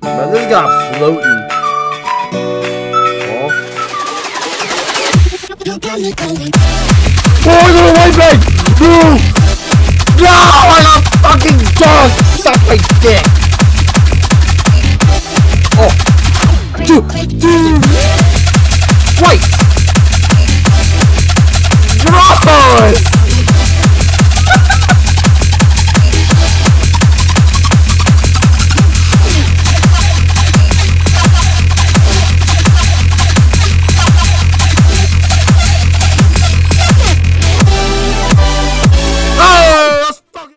Man, this guy floating. Oh, I got a white bag! No! No! I got fucking dog! Suck my dick!